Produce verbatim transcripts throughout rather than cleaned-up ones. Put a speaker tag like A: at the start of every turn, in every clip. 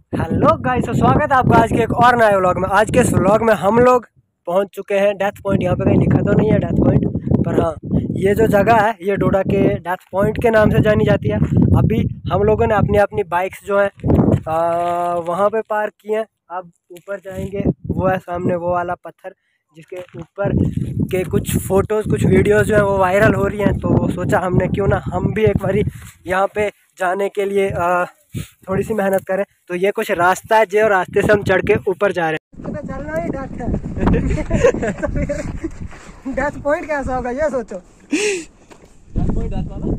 A: Hello guys, तो स्वागत है आपका आज के एक और नए व्लॉग में। आज के इस व्लॉग में हम लोग पहुंच चुके हैं डेथ पॉइंट। यहाँ पे कहीं लिखा तो नहीं है डेथ पॉइंट, पर हाँ, ये जो जगह है ये डोडा के डेथ पॉइंट के नाम से जानी जाती है। अभी हम लोगों ने अपनी अपनी बाइक्स जो हैं वहाँ पे पार्क की हैं। अब ऊपर जाएंगे, वो है सामने वो वाला पत्थर जिसके ऊपर के कुछ फ़ोटोज़ कुछ वीडियोज़ जो है वो वायरल हो रही हैं। तो सोचा हमने क्यों ना हम भी एक बारी यहाँ पे जाने के लिए आ, थोड़ी सी मेहनत करें। तो ये कुछ रास्ता है जो रास्ते से हम चढ़ के ऊपर जा रहे हैं। तो चलना ही डेथ है। तो डेथ पॉइंट कैसा होगा ये सोचो। डेथ पॉइंट डेथ वाला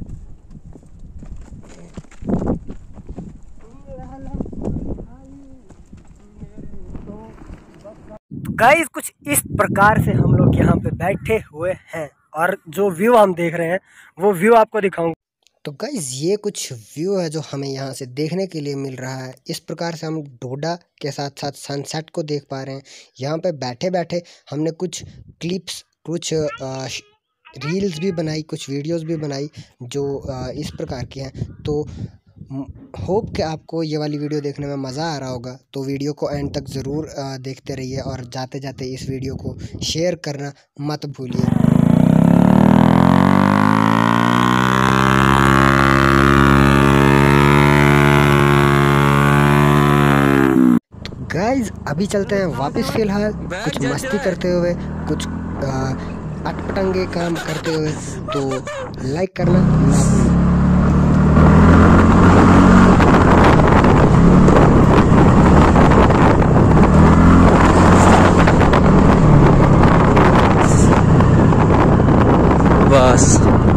A: गाइस, कुछ इस प्रकार से हम लोग यहाँ पे बैठे हुए हैं और जो व्यू हम देख रहे हैं वो व्यू आपको दिखाऊंगा। तो गाइस, ये कुछ व्यू है जो हमें यहाँ से देखने के लिए मिल रहा है। इस प्रकार से हम डोडा के साथ साथ सनसेट को देख पा रहे हैं। यहाँ पे बैठे बैठे हमने कुछ क्लिप्स, कुछ आ, रील्स भी बनाई, कुछ वीडियोस भी बनाई जो आ, इस प्रकार की हैं। तो होप कि आपको ये वाली वीडियो देखने में मज़ा आ रहा होगा। तो वीडियो को एंड तक ज़रूर देखते रहिए और जाते जाते इस वीडियो को शेयर करना मत भूलिए। गाइज, अभी चलते हैं वापस। फिलहाल कुछ मस्ती करते हुए, कुछ अटपटंगे काम करते हुए। तो लाइक करना ना भूलें। बस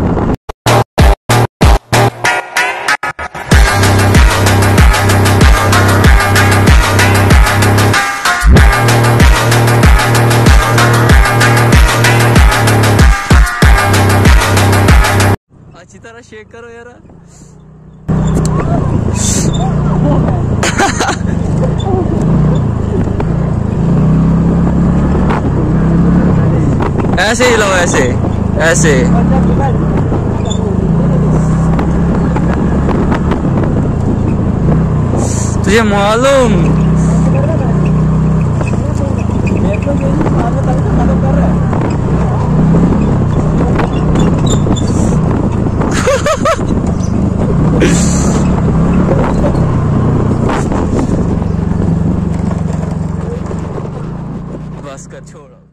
A: अच्छी तरह शेक करो यार। ऐसे ही लो, ऐसे ऐसे तुझे मालूम बस कर, छोड़ो।